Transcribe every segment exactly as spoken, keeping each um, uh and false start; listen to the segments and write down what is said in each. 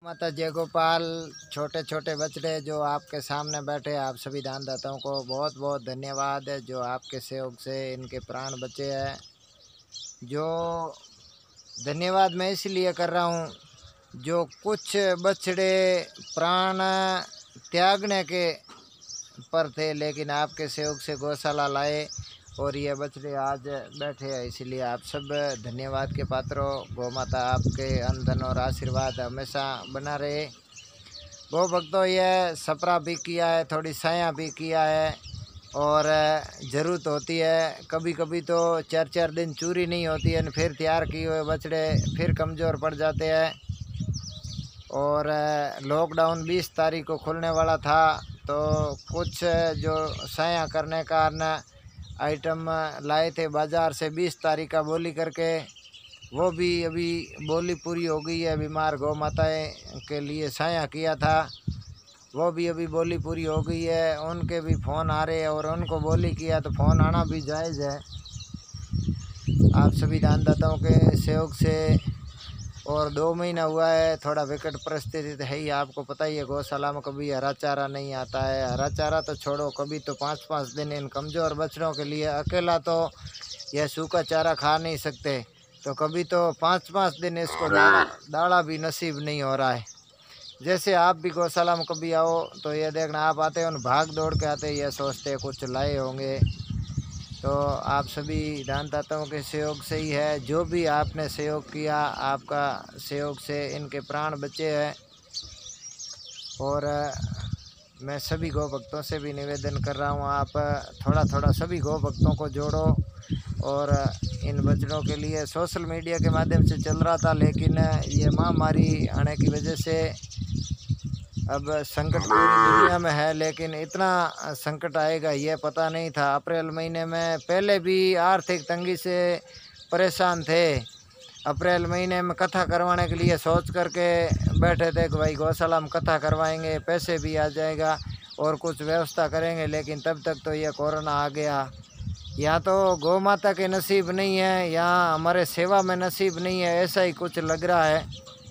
माता जय गोपाल। छोटे छोटे बछड़े जो आपके सामने बैठे, आप सभी दानदाताओं को बहुत बहुत धन्यवाद है जो आपके सहयोग से इनके प्राण बचे हैं। जो धन्यवाद मैं इसलिए कर रहा हूँ, जो कुछ बछड़े प्राण त्यागने के पर थे, लेकिन आपके सहयोग से गौशाला लाए और ये बछड़े आज बैठे हैं। इसलिए आप सब धन्यवाद के पात्र हो। गौ माता आपके अंधन और आशीर्वाद हमेशा बना रहे। गौ भक्तों, ये सपरा भी किया है, थोड़ी साया भी किया है और ज़रूरत होती है। कभी कभी तो चार चार दिन चूरी नहीं होती है, फिर तैयार किए हुए बछड़े फिर कमज़ोर पड़ जाते हैं। और लॉकडाउन बीस तारीख को खुलने वाला था, तो कुछ जो साया करने का न आइटम लाए थे बाज़ार से बीस तारीख का बोली करके, वो भी अभी बोली पूरी हो गई है। बीमार गौ माताएँ के लिए साया किया था, वो भी अभी बोली पूरी हो गई है। उनके भी फ़ोन आ रहे हैं और उनको बोली किया तो फ़ोन आना भी जायज़ है। आप सभी दानदाताओं के सहयोग से, और दो महीना हुआ है, थोड़ा विकट परिस्थिति तो है ही, आपको पता ही है। गौशाला में कभी हरा चारा नहीं आता है। हरा चारा तो छोड़ो, कभी तो पाँच पाँच दिन इन कमज़ोर बछड़ों के लिए अकेला तो यह सूखा चारा खा नहीं सकते, तो कभी तो पाँच पाँच दिन इसको दाना दाना भी नसीब नहीं हो रहा है। जैसे आप भी गौशाला में कभी आओ तो ये देखना, आप आते हो भाग दौड़ के आते, ये सोचते कुछ लाए होंगे। तो आप सभी दानदाताओं के सहयोग से ही है। जो भी आपने सहयोग किया, आपका सहयोग से इनके प्राण बचे हैं। और मैं सभी गौ भक्तों से भी निवेदन कर रहा हूँ, आप थोड़ा थोड़ा सभी गौ भक्तों को जोड़ो। और इन बछड़ों के लिए सोशल मीडिया के माध्यम से चल रहा था, लेकिन ये महामारी आने की वजह से अब संकट पूरी दुनिया में है, लेकिन इतना संकट आएगा ये पता नहीं था। अप्रैल महीने में पहले भी आर्थिक तंगी से परेशान थे। अप्रैल महीने में कथा करवाने के लिए सोच करके बैठे थे कि भाई गौशाला में कथा करवाएंगे, पैसे भी आ जाएगा और कुछ व्यवस्था करेंगे, लेकिन तब तक तो ये कोरोना आ गया। यहाँ तो गौ माता के नसीब नहीं है, यहाँ हमारे सेवा में नसीब नहीं है, ऐसा ही कुछ लग रहा है।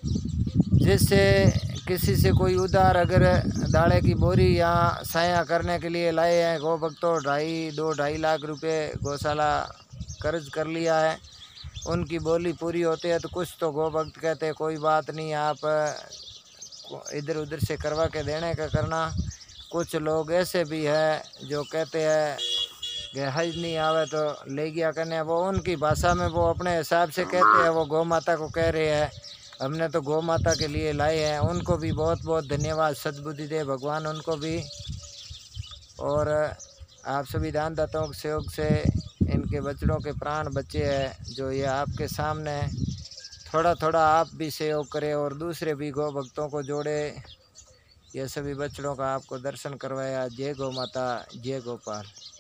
जिससे किसी से कोई उधार अगर दाड़े की बोरी यहाँ साया करने के लिए लाए हैं गौ भक्तों, ढाई दो ढाई लाख रुपए गौशाला कर्ज कर लिया है, उनकी बोली पूरी होती है तो कुछ तो गौ भक्त कहते हैं कोई बात नहीं, आप इधर उधर से करवा के देने का करना। कुछ लोग ऐसे भी है जो कहते हैं कि हज नहीं आवे तो ले गया करने, वो उनकी भाषा में वो अपने हिसाब से कहते हैं, वो गौ माता को कह रहे हैं। हमने तो गौ माता के लिए लाए हैं। उनको भी बहुत बहुत धन्यवाद, सद्बुद्धि दे भगवान उनको भी। और आप सभी दानदाताओं के सहयोग से इनके बछड़ों के प्राण बचे हैं, जो ये आपके सामने। थोड़ा थोड़ा आप भी सहयोग करें और दूसरे भी गौ भक्तों को जोड़े। ये सभी बछड़ों का आपको दर्शन करवाया। जय गौ माता, जय गोपाल।